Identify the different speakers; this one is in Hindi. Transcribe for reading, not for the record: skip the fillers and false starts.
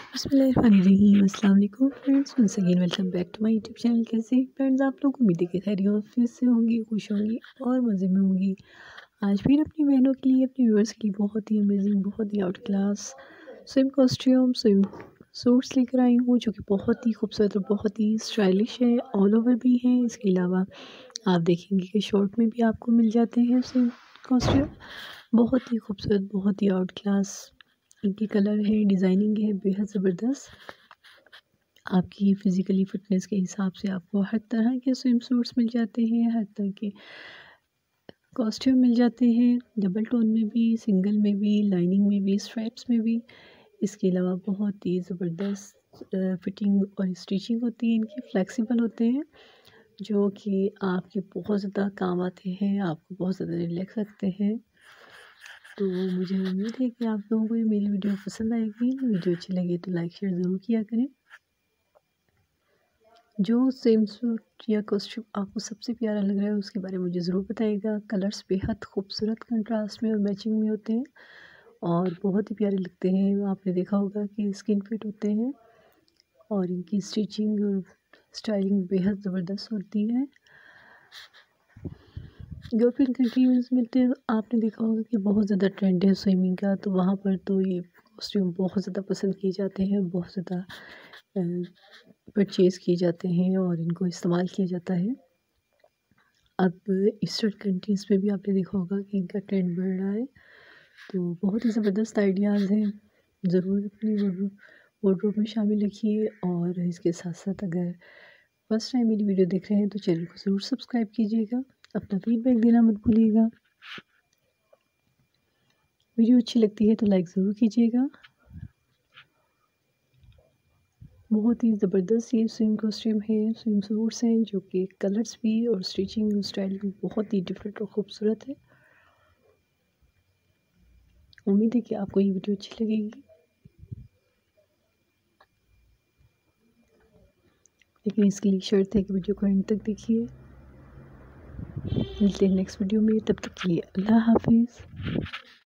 Speaker 1: बिस्मिल्लाहिर्रहमानिर्रहीम। अस्सलाम वालेकुम friends, once again welcome back to my YouTube channel. कैसे फ्रेंड्स आप लोग, उम्मीद है कि खैरियत फिर से होंगी, खुश होंगी और मज़े में होंगी। आज फिर अपनी बहनों के लिए, अपनी व्यूअर्स के लिए बहुत ही अमेजिंग, बहुत ही out class swim costume, swim suits लेकर आई हूँ, जो कि बहुत ही खूबसूरत और बहुत ही स्टाइलिश है। ऑल ओवर भी हैं। इसके अलावा आप देखेंगे कि शॉर्ट में भी आपको मिल जाते हैं स्विम कॉस्ट्यूम। बहुत ही खूबसूरत, बहुत ही आउट क्लास इनकी कलर है, डिज़ाइनिंग है बेहद ज़बरदस्त। आपकी फ़िज़िकली फ़िटनेस के हिसाब से आपको हर तरह के स्विम सूट्स मिल जाते हैं, हर तरह के कॉस्ट्यूम मिल जाते हैं, डबल टोन में भी, सिंगल में भी, लाइनिंग में भी, स्ट्राइप्स में भी। इसके अलावा बहुत ही ज़बरदस्त फिटिंग और स्टिचिंग होती है इनकी, फ्लेक्सिबल होते हैं, जो कि आपके बहुत ज़्यादा काम आते हैं, आपको बहुत ज़्यादा रिलैक्स रखते हैं। तो मुझे उम्मीद है कि आप लोगों को ये मेरी वीडियो पसंद आएगी। वीडियो अच्छी लगे तो लाइक शेयर ज़रूर किया करें। जो स्विम सूट या कॉस्ट्यूम आपको सबसे प्यारा लग रहा है उसके बारे में मुझे ज़रूर बताइएगा। कलर्स बेहद खूबसूरत कंट्रास्ट में और मैचिंग में होते हैं और बहुत ही प्यारे लगते हैं। आपने देखा होगा कि स्किन फिट होते हैं और इनकी स्टिचिंग और स्टाइलिंग बेहद ज़बरदस्त होती है। यूरोपियन कंट्रीज़ में तो आपने देखा होगा कि बहुत ज़्यादा ट्रेंड है स्विमिंग का, तो वहाँ पर तो ये कॉस्ट्यूम बहुत ज़्यादा पसंद किए जाते हैं, बहुत ज़्यादा परचेज़ किए जाते हैं और इनको इस्तेमाल किया जाता है। अब ईस्टर्न कंट्रीज़ में भी आपने देखा होगा कि इनका ट्रेंड बढ़ रहा है, तो बहुत ही ज़बरदस्त आइडियाज़ हैं। ज़रूर अपनी वार्डरोब में शामिल रखिए और इसके साथ-साथ अगर फर्स्ट टाइम मेरी वीडियो देख रहे हैं तो चैनल को ज़रूर सब्सक्राइब कीजिएगा। अपना फीडबैक देना मत भूलिएगा। वीडियो अच्छी लगती है तो लाइक ज़रूर कीजिएगा। बहुत ही ज़बरदस्त ये स्विम कॉस्ट्यूम है, स्विम सूट्स हैं, जो कि कलर्स भी और स्टिचिंग और स्टाइल भी बहुत ही डिफरेंट और ख़ूबसूरत है। उम्मीद है कि आपको ये वीडियो अच्छी लगेगी। लेकिन इसके लिए शर्त है कि वीडियो को एंड तक देखिए। मिलते हैं नेक्स्ट वीडियो में, तब तक के लिए अल्लाह हाफिज़।